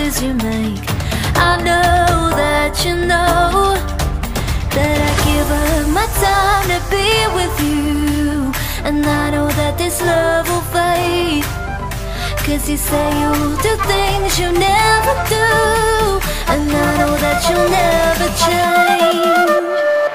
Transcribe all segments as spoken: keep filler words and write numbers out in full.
promises you make. I know that you know that I give up my time to be with you, and I know that this love will fade, 'cause you say you'll do things you never do, and I know that you'll never change.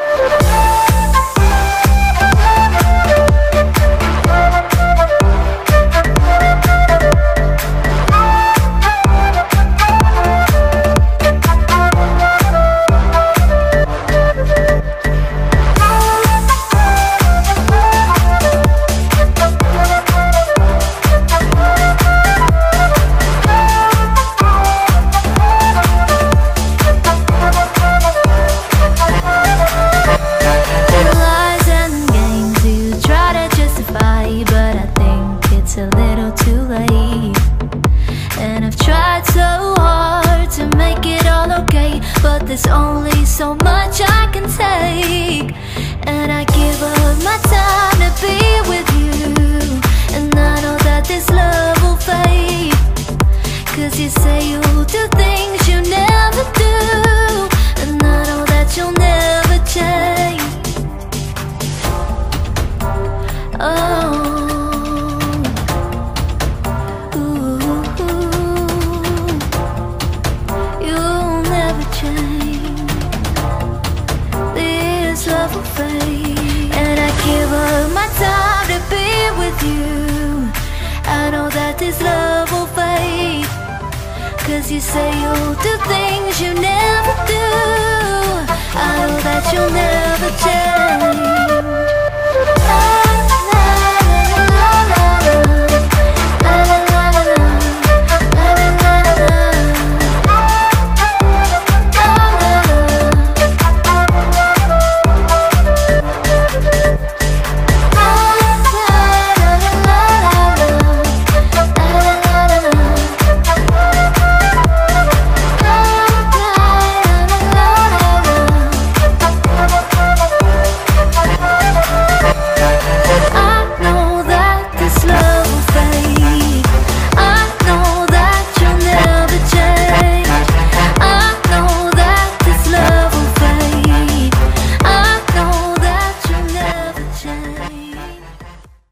There's only so much I can take, and I give up my time to be with you, and I know that this love will fade, 'cause you say you'll do things you never do, and I know that you'll never change. Oh, and I give up my time to be with you. I know that this love will fade, 'cause you say you'll do things you never do. I know that you'll never change.